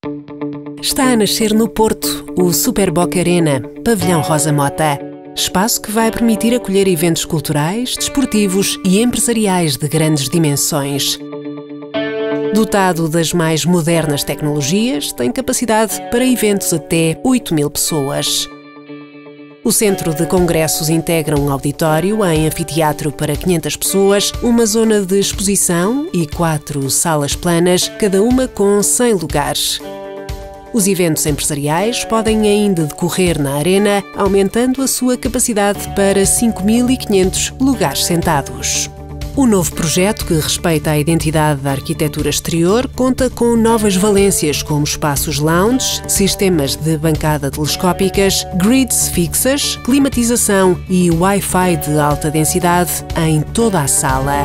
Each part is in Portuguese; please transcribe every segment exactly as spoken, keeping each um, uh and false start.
Está a nascer no Porto o Super Boca Arena, Pavilhão Rosa Mota. Espaço que vai permitir acolher eventos culturais, desportivos e empresariais de grandes dimensões. Dotado das mais modernas tecnologias, tem capacidade para eventos até oito mil pessoas. O Centro de Congressos integra um auditório em anfiteatro para quinhentas pessoas, uma zona de exposição e quatro salas planas, cada uma com cem lugares. Os eventos empresariais podem ainda decorrer na arena, aumentando a sua capacidade para cinco mil e quinhentos lugares sentados. O novo projeto, que respeita a identidade da arquitetura exterior, conta com novas valências como espaços lounge, sistemas de bancada telescópicas, grids fixas, climatização e Wi-Fi de alta densidade em toda a sala.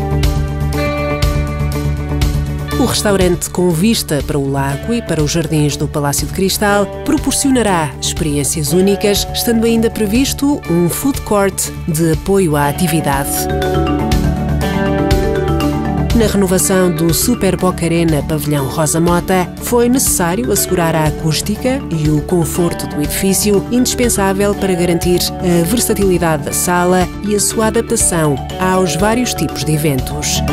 O restaurante com vista para o lago e para os jardins do Palácio de Cristal proporcionará experiências únicas, estando ainda previsto um food court de apoio à atividade. Na renovação do Super Boca Arena Pavilhão Rosa Mota, foi necessário assegurar a acústica e o conforto do edifício, indispensável para garantir a versatilidade da sala e a sua adaptação aos vários tipos de eventos.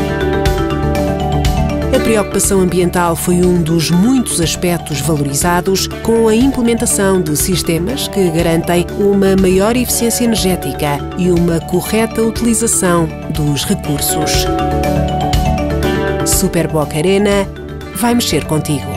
A preocupação ambiental foi um dos muitos aspectos valorizados, com a implementação de sistemas que garantem uma maior eficiência energética e uma correta utilização dos recursos. Super Boca Arena vai mexer contigo.